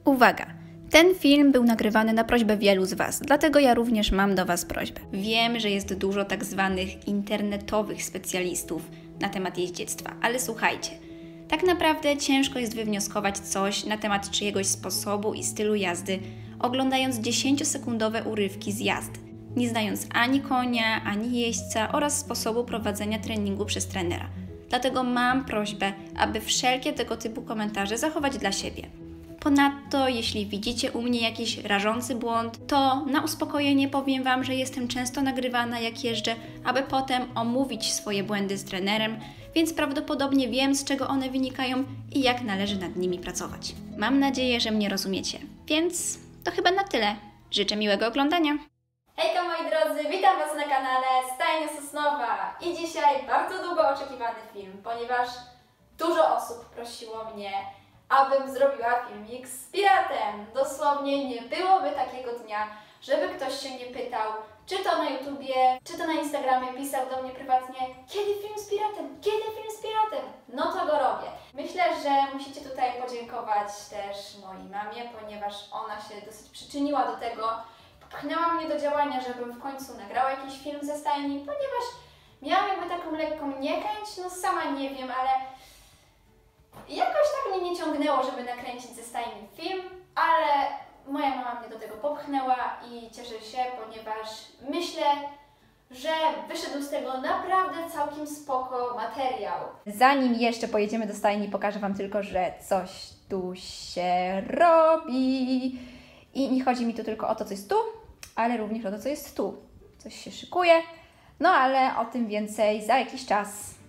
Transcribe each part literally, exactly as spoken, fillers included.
Uwaga! Ten film był nagrywany na prośbę wielu z Was, dlatego ja również mam do Was prośbę. Wiem, że jest dużo tak zwanych internetowych specjalistów na temat jeździectwa, ale słuchajcie, tak naprawdę ciężko jest wywnioskować coś na temat czyjegoś sposobu i stylu jazdy, oglądając dziesięciosekundowe urywki z jazdy, nie znając ani konia, ani jeźdźca oraz sposobu prowadzenia treningu przez trenera. Dlatego mam prośbę, aby wszelkie tego typu komentarze zachować dla siebie. Ponadto, jeśli widzicie u mnie jakiś rażący błąd, to na uspokojenie powiem Wam, że jestem często nagrywana jak jeżdżę, aby potem omówić swoje błędy z trenerem, więc prawdopodobnie wiem, z czego one wynikają i jak należy nad nimi pracować. Mam nadzieję, że mnie rozumiecie. Więc to chyba na tyle. Życzę miłego oglądania. Hejka moi drodzy, witam Was na kanale Stajnia Sosnowa i dzisiaj bardzo długo oczekiwany film, ponieważ dużo osób prosiło mnie, abym zrobiła filmik z piratem. Dosłownie nie byłoby takiego dnia, żeby ktoś się nie pytał, czy to na YouTubie, czy to na Instagramie, pisał do mnie prywatnie, kiedy film z piratem, kiedy film z piratem? No to go robię. Myślę, że musicie tutaj podziękować też mojej mamie, ponieważ ona się dosyć przyczyniła do tego, popchnęła mnie do działania, żebym w końcu nagrała jakiś film ze stajni, ponieważ miałam jakby taką lekką niechęć, no sama nie wiem, ale jakoś tak mnie nie ciągnęło, żeby nakręcić ze stajni film, ale moja mama mnie do tego popchnęła i cieszę się, ponieważ myślę, że wyszedł z tego naprawdę całkiem spoko materiał. Zanim jeszcze pojedziemy do stajni, pokażę Wam tylko, że coś tu się robi. I nie chodzi mi tu tylko o to, co jest tu, ale również o to, co jest tu. Coś się szykuje, no ale o tym więcej za jakiś czas.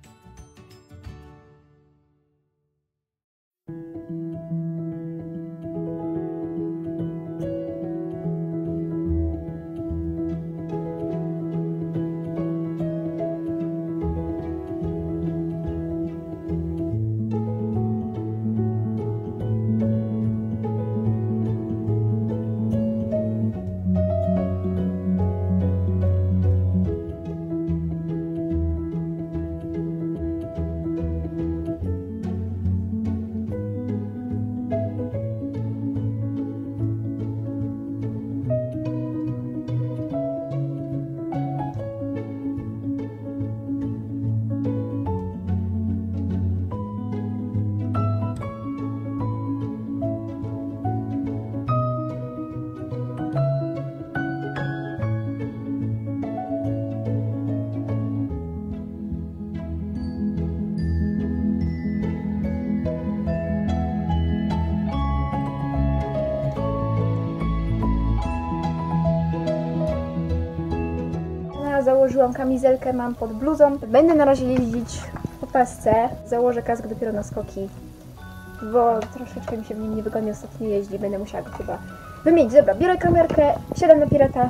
Założyłam kamizelkę, mam pod bluzą. Będę na razie jeździć po pasce. Założę kask dopiero na skoki, bo troszeczkę mi się w nim niewygodnie ostatnio jeździ. Będę musiała go chyba wymienić. Dobra, biorę kamerkę, siadam na pirata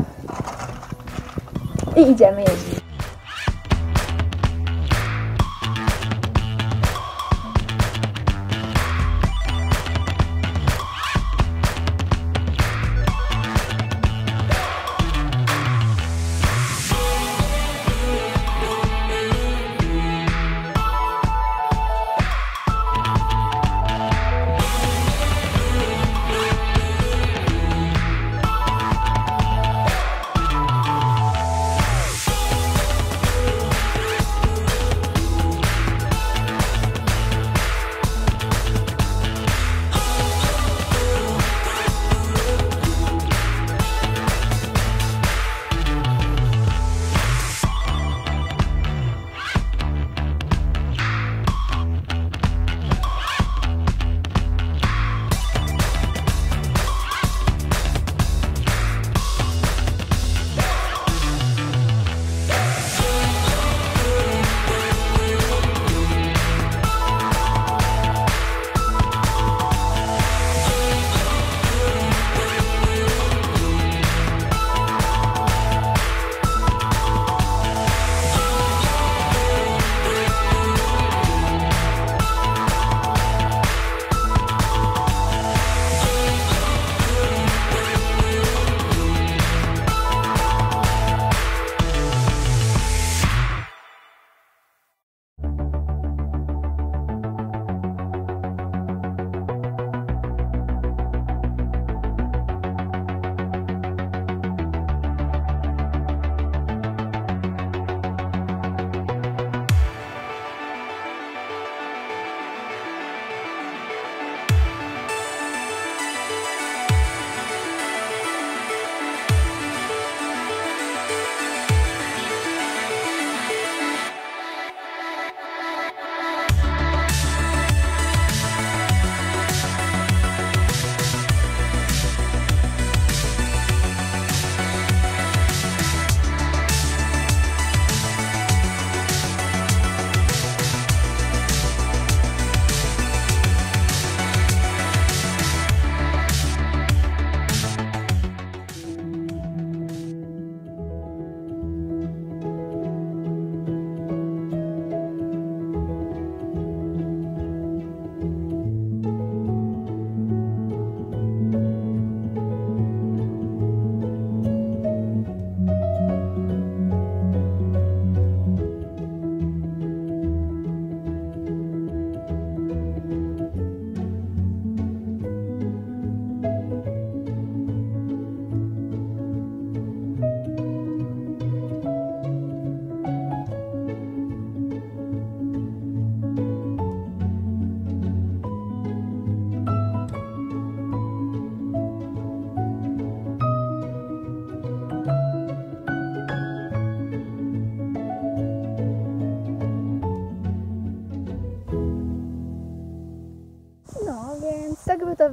i idziemy jeździć.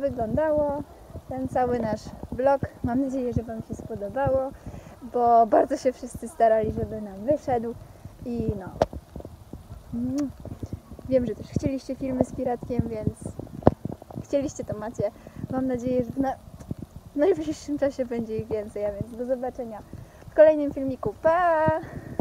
wyglądało ten cały nasz vlog. Mam nadzieję, że Wam się spodobało, bo bardzo się wszyscy starali, żeby nam wyszedł i no. Mm. Wiem, że też chcieliście filmy z piratkiem, więc chcieliście, to macie. Mam nadzieję, że na w najbliższym czasie będzie ich więcej, a więc do zobaczenia w kolejnym filmiku. Pa!